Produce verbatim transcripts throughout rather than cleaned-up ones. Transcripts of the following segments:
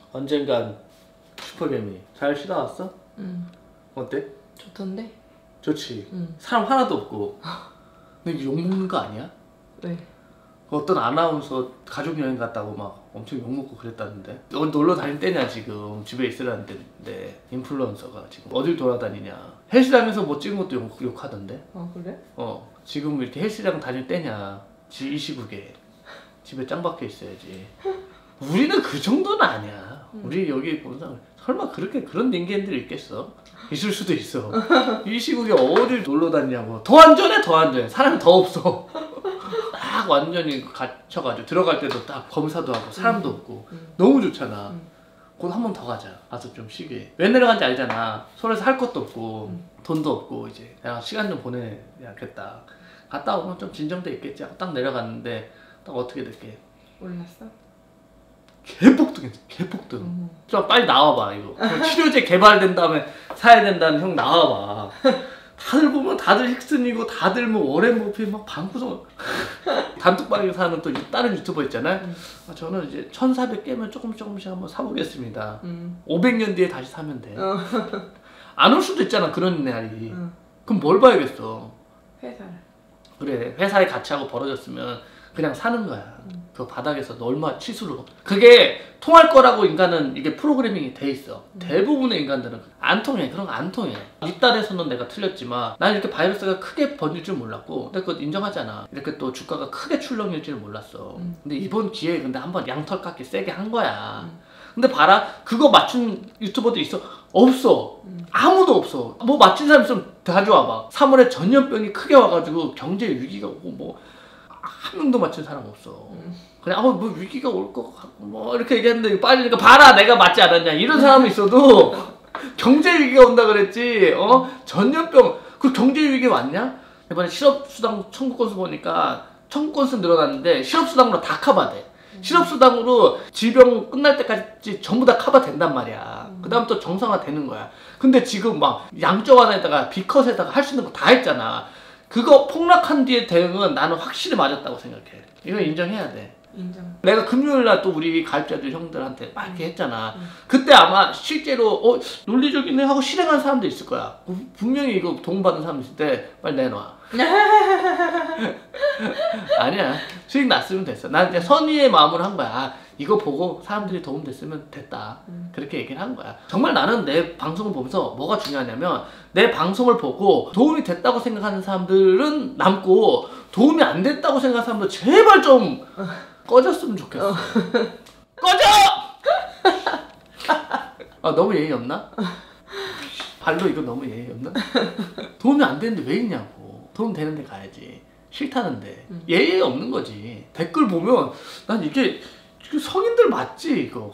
언젠간 슈퍼개미 잘 쉬다 왔어? 응. 어때? 좋던데? 좋지. 응. 사람 하나도 없고. 근데 이거 욕먹는 거 아니야? 왜? 어떤 아나운서 가족여행 갔다고 막 엄청 욕먹고 그랬다는데. 넌 놀러 다닐 때냐 지금. 집에 있으라는 때인데 인플루언서가 지금 어딜 돌아다니냐. 헬스장에서 뭐 찍은 것도 욕, 욕하던데. 아 그래? 어 지금 이렇게 헬스장 다닐 때냐. 이 시국에 집에 짱 박혀 있어야지. 우리는 그 정도는 아니야. 음. 우리 여기 본 사람 설마 그렇게 그런 인간들이 있겠어? 있을 수도 있어. 이 시국에 어딜 놀러 다니냐고. 더 안전해 더 안전해. 사람이 더 없어. 딱 완전히 갇혀가지고 들어갈 때도 딱 검사도 하고 사람도 음. 없고 음. 너무 좋잖아. 음. 곧 한 번 더 가자. 가서 좀 쉬게. 왜 내려간지 알잖아. 서울에서 할 것도 없고 음. 돈도 없고 이제 내가 시간 좀 보내야겠다. 갔다 오면 좀 진정돼 있겠지. 딱 내려갔는데 딱 어떻게 될게. 몰랐어? 개폭등했어. 개폭등. 음. 좀 빨리 나와봐 이거. 치료제 개발된 다음에 사야 된다는 형 나와봐. 다들 보면 다들 힉슨이고 다들 뭐 워렌 버핏 막 방구석 단톡방에 사는 또 다른 유튜버 있잖아요. 음. 아, 저는 이제 천사백 깨면 조금 조금씩 한번 사보겠습니다. 음. 오백 년 뒤에 다시 사면 돼. 어. 안 올 수도 있잖아 그런 날이. 음. 그럼 뭘 봐야겠어? 회사를. 그래 회사에 같이 하고 벌어졌으면 그냥 사는 거야. 음. 그 바닥에서 너 얼마 치수로. 그게 통할 거라고 인간은 이게 프로그래밍이 돼 있어. 음. 대부분의 인간들은 안 통해. 그런 거 안 통해. 이달에서는 내가 틀렸지만 난 이렇게 바이러스가 크게 번질 줄 몰랐고 근데 그거 인정하잖아. 이렇게 또 주가가 크게 출렁일 줄 몰랐어. 음. 근데 이번 기회에 근데 한번 양털 깎기 세게 한 거야. 음. 근데 봐라 그거 맞춘 유튜버도 있어? 없어. 음. 아무도 없어. 뭐 맞춘 사람 있으면 가져와봐. 삼월에 전염병이 크게 와가지고 경제 위기가 오고 뭐 한 명도 맞춘 사람 없어. 음. 그냥 어, 뭐 위기가 올 것 같고 뭐 이렇게 얘기했는데 빨리 봐라 내가 맞지 않았냐 이런 사람이 있어도 경제 위기가 온다 그랬지. 어 전염병 그 경제 위기 왔냐? 이번에 실업수당 청구 건수 보니까 청구 건수 늘어났는데 실업수당으로 다 커버돼. 음. 실업수당으로 질병 끝날 때까지 전부 다 커버 된단 말이야. 음. 그 다음 또 정상화 되는 거야. 근데 지금 막 양적완에다가 B컷에다가 할 수 있는 거 다 했잖아. 그거 폭락한 뒤에 대응은 나는 확실히 맞았다고 생각해. 이거 인정해야 돼. 인정. 내가 금요일날 또 우리 가입자들 형들한테 막 이렇게 했잖아. 음. 그때 아마 실제로 어 논리적이네 하고 실행한 사람도 있을 거야. 분명히 이거 도움받은 사람 있을 때 빨리 내놔. 아니야. 수익 났으면 됐어. 난 이제 선의의 마음으로 한 거야. 이거 보고 사람들이 도움됐으면 됐다. 음. 그렇게 얘기를 한 거야. 정말 나는 내 방송을 보면서 뭐가 중요하냐면 내 방송을 보고 도움이 됐다고 생각하는 사람들은 남고 도움이 안 됐다고 생각하는 사람들 제발 좀 꺼졌으면 좋겠어. 꺼져! 아 너무 예의 없나? 발로 이거 너무 예의 없나? 도움이 안 되는데 왜 있냐고. 도움 되는데 가야지. 싫다는데 음. 예의 없는 거지. 댓글 보면 난 이게 성인들 맞지 이거.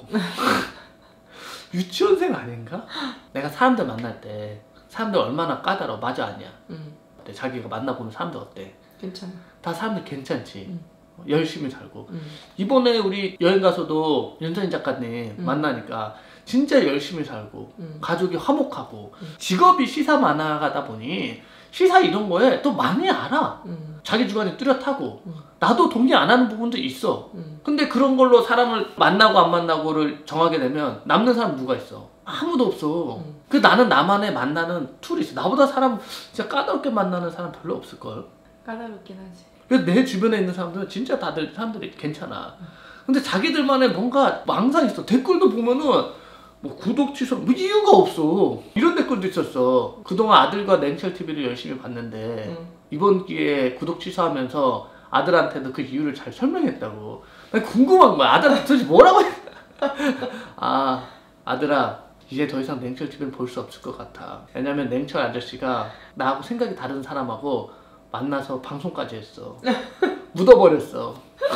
유치원생 아닌가? 내가 사람들 만날 때 사람들 얼마나 까다로워. 맞아 아니야? 음. 자기가 만나보는 사람들 어때? 괜찮아. 다 사람들 괜찮지? 음. 열심히 살고. 음. 이번에 우리 여행 가서도 윤선인 작가님 음. 만나니까 진짜 열심히 살고 음. 가족이 화목하고 음. 직업이 시사 만화가다 보니 시사 이런 거에 또 많이 알아. 음. 자기 주관이 뚜렷하고 음. 나도 동의 안 하는 부분도 있어. 음. 근데 그런 걸로 사람을 만나고 안 만나고를 정하게 되면 남는 사람 누가 있어? 아무도 없어. 음. 그 나는 나만의 만나는 툴이 있어. 나보다 사람 진짜 까다롭게 만나는 사람 별로 없을걸. 까다롭긴 하지. 그래서 내 주변에 있는 사람들은 진짜 다들 사람들이 괜찮아. 근데 자기들만의 뭔가 망상이 있어. 댓글도 보면은 뭐 구독 취소 뭐 이유가 없어. 이런 댓글도 있었어. 그동안 아들과 냉철티비를 열심히 봤는데 응. 이번 기회에 구독 취소하면서 아들한테도 그 이유를 잘 설명했다고. 난 궁금한 거야. 아들한테 도대체 뭐라고 해? 아 아들아 이제 더 이상 냉철티비는 볼 수 없을 것 같아. 왜냐면 냉철 아저씨가 나하고 생각이 다른 사람하고 만나서 방송까지 했어. 묻어버렸어.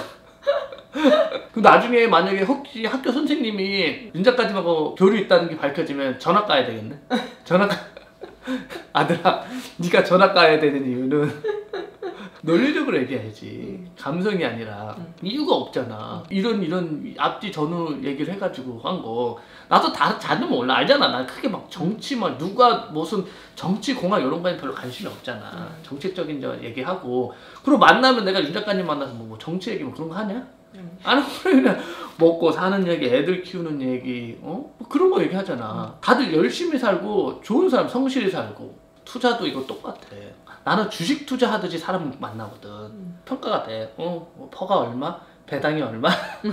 그 나중에 만약에 혹시 학교 선생님이 윤 작가님하고 교류 있다는 게 밝혀지면 전학 가야 되겠네? 전학 아들아 네가 전학 가야 되는 이유는 논리적으로 얘기해야지. 감성이 아니라 이유가 없잖아. 이런 이런 앞뒤 전후 얘기를 해가지고 한 거 나도 다 잘은 몰라. 알잖아. 난 크게 막 정치 막 누가 무슨 정치 공학 이런 거에 별로 관심이 없잖아. 정책적인 저 얘기하고 그리고 만나면 내가 윤 작가님 만나서 뭐 정치 얘기 뭐 그런 거 하냐? 응. 안 하고 그냥 먹고 사는 얘기, 애들 키우는 얘기, 어? 뭐 그런 거 얘기하잖아. 다들 열심히 살고 좋은 사람 성실히 살고 투자도 이거 똑같아. 나는 주식 투자하듯이 사람 만나거든. 응. 평가가 돼. 어? 뭐 퍼가 얼마? 배당이 얼마?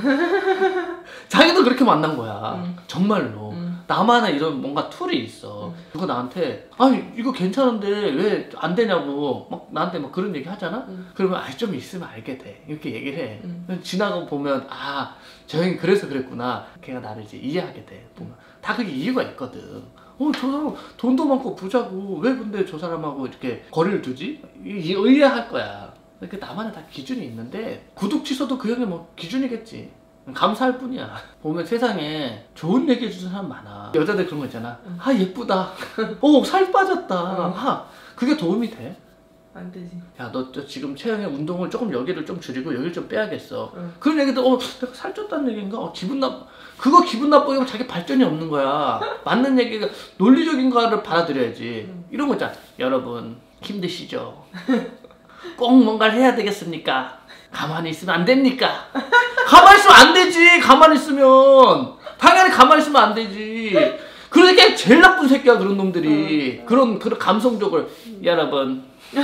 자기도 그렇게 만난 거야. 응. 정말로. 응. 나만의 이런 뭔가 툴이 있어. 응. 누가 나한테 아 이거 괜찮은데 왜 안 되냐고 막 나한테 막 그런 얘기 하잖아? 응. 그러면 아 좀 있으면 알게 돼. 이렇게 얘기를 해. 응. 지나고 보면 아 저 형이 그래서 그랬구나. 걔가 나를 이제 이해하게 돼. 보면 다 그게 이유가 있거든. 어, 저 사람 돈도 많고 부자고 왜 근데 저 사람하고 이렇게 거리를 두지? 이, 이 의아할 거야. 그 나만의 다 기준이 있는데 구독 취소도 그 형의 뭐 기준이겠지. 감사할 뿐이야. 보면 세상에 좋은 얘기 해주는 사람 많아. 여자들 그런 거 있잖아. 응. 아 예쁘다. 어 살 빠졌다. 응. 아, 그게 도움이 돼? 안 되지. 야 너 지금 체형의 운동을 조금 여기를 좀 줄이고 여기를 좀 빼야겠어. 응. 그런 얘기도 어 내가 살쪘다는 얘기인가? 어, 기분 나 그거 기분 나쁘게 하면 자기 발전이 없는 거야. 맞는 얘기가 논리적인 거를 받아들여야지. 응. 이런 거 있잖아. 여러분 힘드시죠? 꼭 뭔가를 해야 되겠습니까? 가만히 있으면 안 됩니까? 가만히 있으면 안 되지. 가만히 있으면 당연히 가만히 있으면 안 되지. 그러니까 제일 나쁜 새끼야 그런 놈들이. 응. 그런 그런 감성적으로 여러분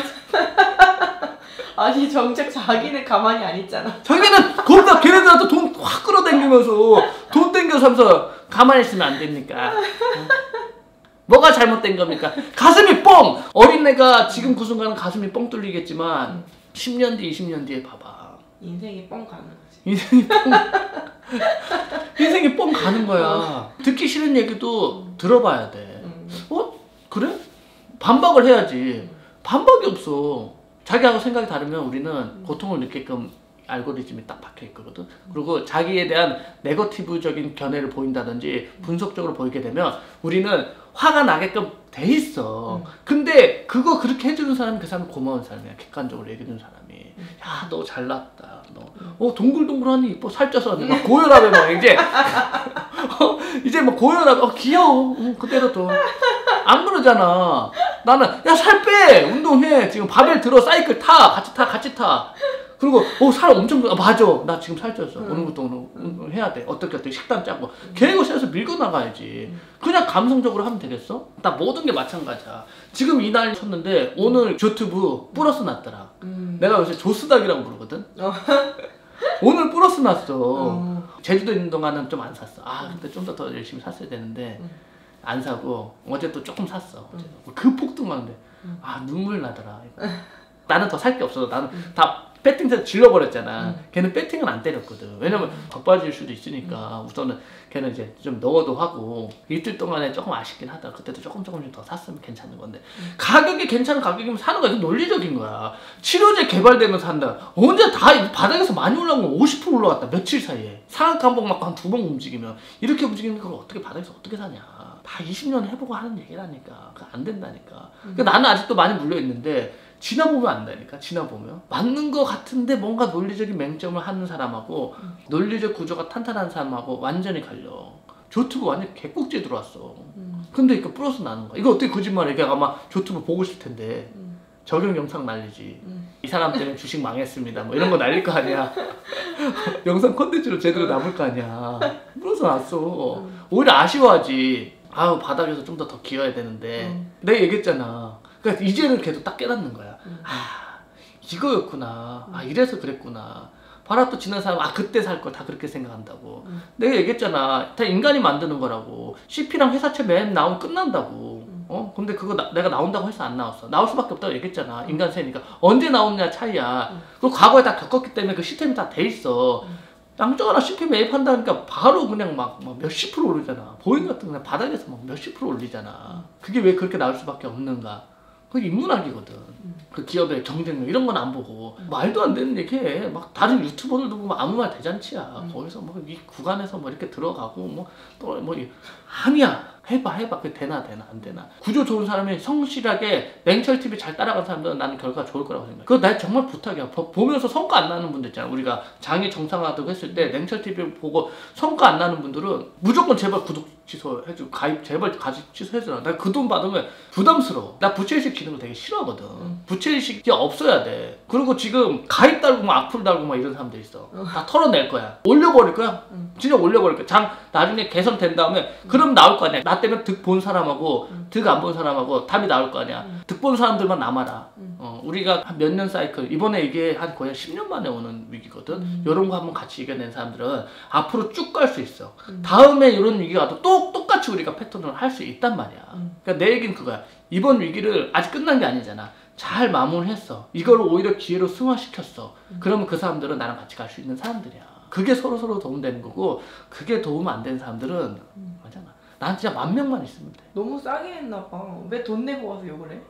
아니 정작 자기는 가만히 안 있잖아. 자기는 거기다 걔네들한테 돈 확 끌어당기면서 돈 땡겨서 하면서 가만히 있으면 안 됩니까? 뭐가 잘못된 겁니까? 가슴이 뻥! 어린애가 지금 그 순간은 가슴이 뻥 뚫리겠지만 응. 십 년 뒤, 이십 년 뒤에 봐봐. 인생이 뻥 가는 거지. 인생이 뻥 인생이 뻥 가는 거야. 듣기 싫은 얘기도 들어봐야 돼. 응. 어? 그래? 반박을 해야지. 반박이 없어. 자기하고 생각이 다르면 우리는 고통을 느끼게끔 알고리즘이 딱 박혀 있거든. 그리고 자기에 대한 네거티브적인 견해를 보인다든지 분석적으로 보이게 되면 우리는 화가 나게끔 돼 있어. 음. 근데 그거 그렇게 해주는 사람이 그 사람이 고마운 사람이야. 객관적으로 얘기해주는 사람이. 음. 야, 너 잘났다. 너, 어, 동글동글하니 이뻐. 살쪄서 막 고혈압에 막 이제, 어, 이제 막 고혈압, 어, 귀여워. 응, 그대로 둬. 안 그러잖아. 나는, 야, 살 빼! 운동해. 지금 바벨 들어. 사이클 타. 같이 타. 같이 타. 그리고 어, 살 엄청 아, 맞아. 나 지금 살쪘어. 응. 오늘부터 오늘 운동해야 돼. 어떻게 어떻게 식단 짜고 계획을 세워서 밀고 나가야지. 그냥 감성적으로 하면 되겠어? 나 모든 게 마찬가지야. 지금 이 날 쳤는데 오늘 조튜브 플러스 났더라. 음. 내가 요새 조스닥이라고 부르거든. 어. 오늘 플러스 났어. 어. 제주도 있는 동안은 좀 안 샀어. 아 근데 좀 더 더 열심히 샀어야 되는데 응. 안 사고 어제 또 조금 샀어. 응. 그 폭등하는데 응. 아 눈물 나더라. 나는 더 살 게 없어. 나는 응. 다 배팅에서 질러버렸잖아. 응. 걔는 배팅은 안 때렸거든. 왜냐면 덕빠질 수도 있으니까 우선은 걔는 이제 좀 넣어도 하고 이틀 동안에 조금 아쉽긴 하다. 그때도 조금 조금씩 더 샀으면 괜찮은 건데 응. 가격이 괜찮은 가격이면 사는 거야. 논리적인 거야. 치료제 개발되면서 산다. 언제 다 바닥에서 많이 올라온 거 오십 퍼센트 올라갔다. 며칠 사이에 상한가 한번 맞고 한 두 번 움직이면 이렇게 움직이는 걸 어떻게 바닥에서 어떻게 사냐. 다 이십 년 해보고 하는 얘기라니까. 그거 안 된다니까. 그러니까 나는 아직도 많이 물려있는데 지나보면 안다니까. 지나보면 맞는 거 같은데 뭔가 논리적인 맹점을 하는 사람하고 음. 논리적 구조가 탄탄한 사람하고 완전히 갈려. 조튜브 완전 개꼭지에 들어왔어. 음. 근데 이거 플러스 나는 거야. 이거 어떻게 거짓말해. 걔가 아마 조튜브 보고 싶을 텐데 음. 적용 영상 날리지. 음. 이 사람 때문에 주식 망했습니다 뭐 이런 거 날릴 거 아니야. 영상 컨텐츠로 제대로 남을 거 아니야. 플러스 났어. 음. 오히려 아쉬워하지. 아우 바닥에서 좀 더 더 기어야 되는데 음. 내가 얘기했잖아. 그러니까 이제는 걔도 딱 깨닫는 거야. 음. 아 이거였구나. 음. 아 이래서 그랬구나. 봐라 또 지난 사람 아 그때 살 걸 다 그렇게 생각한다고. 음. 내가 얘기했잖아. 다 인간이 만드는 거라고. 씨피랑 회사채 맨 나오면 끝난다고. 음. 어? 근데 그거 나, 내가 나온다고 해서 안 나왔어. 나올 수밖에 없다고 얘기했잖아. 인간 세니까. 언제 나오느냐 차이야. 음. 그리고 과거에 다 겪었기 때문에 그 시스템이 다 돼 있어. 음. 양쪽 하나 씨피 매입한다니까 바로 그냥 막, 막 몇십 프로 오르잖아. 보잉 같은 거 그냥 바닥에서 막 몇십 프로 올리잖아. 그게 왜 그렇게 나올 수밖에 없는가. 그게 인문학이거든. 음. 그 기업의 경쟁력 이런 건 안 보고 말도 안 되는 얘기해. 막 다른 유튜버들도 보면 아무 말 대잔치야. 음. 거기서 뭐 이 구간에서 뭐 이렇게 들어가고 뭐 또 뭐 아니야. 해봐 해봐 그게 되나 되나 안 되나. 구조 좋은 사람이 성실하게 냉철 티비 잘 따라간 사람들은 나는 결과가 좋을 거라고 생각해. 그거 나 정말 부탁이야. 보, 보면서 성과 안 나는 분들 있잖아. 우리가 장애 정상화도 했을 때 냉철 티비 보고 성과 안 나는 분들은 무조건 제발 구독 취소해주고 가입 제발 가입 취소해주라. 나 그 돈 받으면 부담스러워. 나 부채의식 지는 거 되게 싫어하거든. 음. 부채의식이 없어야 돼. 그리고 지금 가입 달고 막 악플 달고 막 이런 사람들 있어. 어. 다 털어낼 거야. 올려버릴 거야. 음. 진짜 올려버릴 거야. 장 나중에 개선된 다음에 음. 그럼 나올 거 아니야. 나 때문에 득 본 사람하고 음. 득 안 본 사람하고 답이 나올 거 아니야. 음. 득 본 사람들만 남아라. 음. 어, 우리가 한 몇 년 사이클 이번에 이게 한 거의 십 년 만에 오는 위기거든. 음. 이런 거 한번 같이 이겨낸 사람들은 앞으로 쭉 갈 수 있어. 음. 다음에 이런 위기가 와도 또 똑같이 우리가 패턴을 할 수 있단 말이야. 음. 그러니까 내 얘기는 그거야. 이번 위기를 아직 끝난 게 아니잖아. 잘 마무리했어. 이걸 오히려 기회로 승화시켰어. 음. 그러면 그 사람들은 나랑 같이 갈 수 있는 사람들이야. 그게 서로 서로 도움되는 거고 그게 도움 안 되는 사람들은 음. 맞잖아. 난 진짜 만 명만 있으면 돼. 너무 싸게 했나 봐. 왜 돈 내고 와서 욕을 해?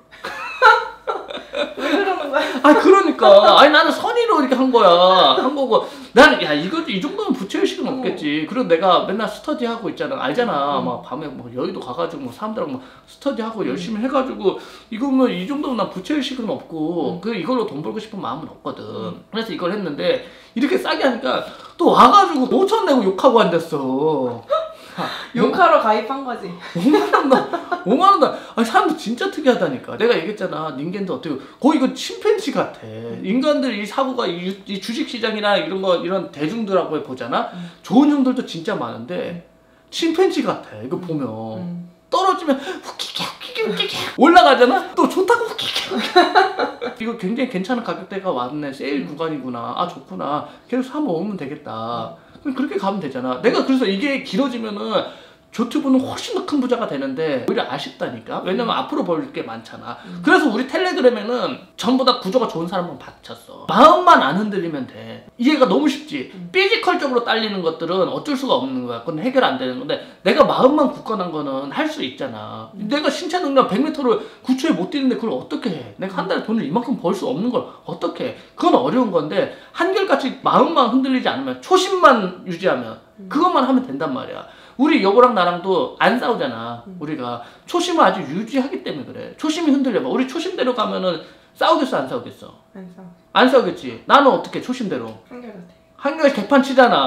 왜 그러는 거야? 아 그러니까 아니 나는 선의로 이렇게 한 거야 한 거고 나는 야 이거 이 정도면 부채의식은 없겠지. 그리고 내가 맨날 스터디 하고 있잖아. 알잖아. 음. 막 밤에 뭐 여의도 가가지고 뭐 사람들하고 뭐 스터디 하고 열심히 음. 해가지고 이거면 이 정도면 난 부채의식은 없고 음. 그 이걸로 돈 벌고 싶은 마음은 없거든. 음. 그래서 이걸 했는데 이렇게 싸게 하니까 또 와가지고 오천 내고 욕하고 앉았어. 욕하러 가입한 거지. 오만 원 나, 오만 원 나. 아니 사람들 진짜 특이하다니까. 내가 얘기했잖아. 닌겐도 어떻게 거의 이거 침팬지 같아. 음. 인간들 이 사고가 이, 이 주식 시장이나 이런 거 이런 대중들하고 보잖아. 음. 좋은 형들도 진짜 많은데 침팬지 같아. 이거 보면 음. 떨어지면 후키키 후키키 후키키 올라가잖아. 또 좋다고 후키키 후키키. 이거 굉장히 괜찮은 가격대가 왔네. 세일 구간이구나. 아 좋구나. 계속 사 먹으면 되겠다. 그렇게 가면 되잖아. 내가 그래서 이게 길어지면은 조튜브는 훨씬 더 큰 부자가 되는데 오히려 아쉽다니까. 왜냐면 음. 앞으로 벌 게 많잖아. 음. 그래서 우리 텔레그램에는 전부 다 구조가 좋은 사람만 받쳤어. 마음만 안 흔들리면 돼. 이해가 너무 쉽지. 음. 피지컬적으로 딸리는 것들은 어쩔 수가 없는 거야. 그건 해결 안 되는 건데 내가 마음만 굳건한 거는 할 수 있잖아. 음. 내가 신체 능력 백 미터를 구 초에 못 뛰는데 그걸 어떻게 해. 내가 한 달에 돈을 이만큼 벌 수 없는 걸 어떻게 해. 그건 어려운 건데 한결같이 마음만 흔들리지 않으면 초심만 유지하면 음. 그것만 하면 된단 말이야. 우리 여보랑 나랑도 안 싸우잖아. 음. 우리가 초심을 아주 유지하기 때문에 그래. 초심이 흔들려봐. 우리 초심대로 가면은 싸우겠어 안 싸우겠어? 안 싸우. 안 싸우겠지. 나는 어떻게 초심대로? 한결같아. 한결 개판 치잖아.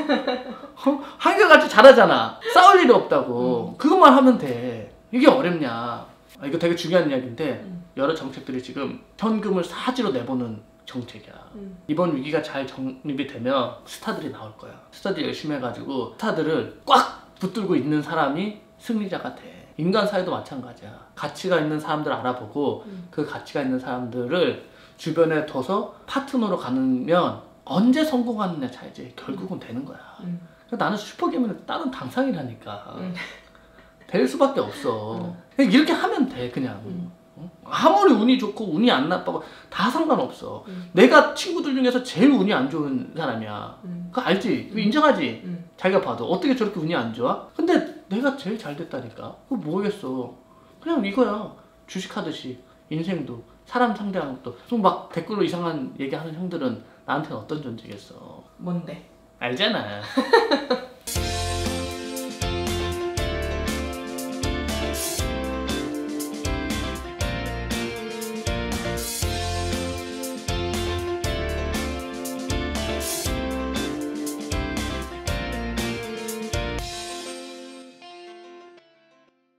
어? 한결같이 잘하잖아. 싸울 일이 없다고. 음. 그것만 하면 돼. 이게 어렵냐. 아, 이거 되게 중요한 이야기인데 음. 여러 정책들이 지금 현금을 사지로 내보는 정책이야. 음. 이번 위기가 잘 정립이 되면 스타들이 나올 거야. 스타들이 열심히 해가지고 스타들을 꽉 붙들고 있는 사람이 승리자가 돼. 인간 사회도 마찬가지야. 가치가 있는 사람들 알아보고 음. 그 가치가 있는 사람들을 주변에 둬서 파트너로 가면 언제 성공하느냐 차이지. 결국은 되는 거야. 음. 그러니까 나는 슈퍼게임은 다른 당상이라니까. 음. 될 수밖에 없어. 음. 그냥 이렇게 하면 돼 그냥. 음. 아무리 운이 좋고 운이 안 나빠고 다 상관없어. 음. 내가 친구들 중에서 제일 운이 안 좋은 사람이야. 음. 그거 알지? 그거 인정하지? 음. 자기가 봐도 어떻게 저렇게 운이 안 좋아? 근데 내가 제일 잘 됐다니까. 그거 뭐겠어. 그냥 이거야. 주식하듯이 인생도 사람 상대하는 것도. 좀 막 댓글로 이상한 얘기하는 형들은 나한테는 어떤 존재겠어. 뭔데? 알잖아.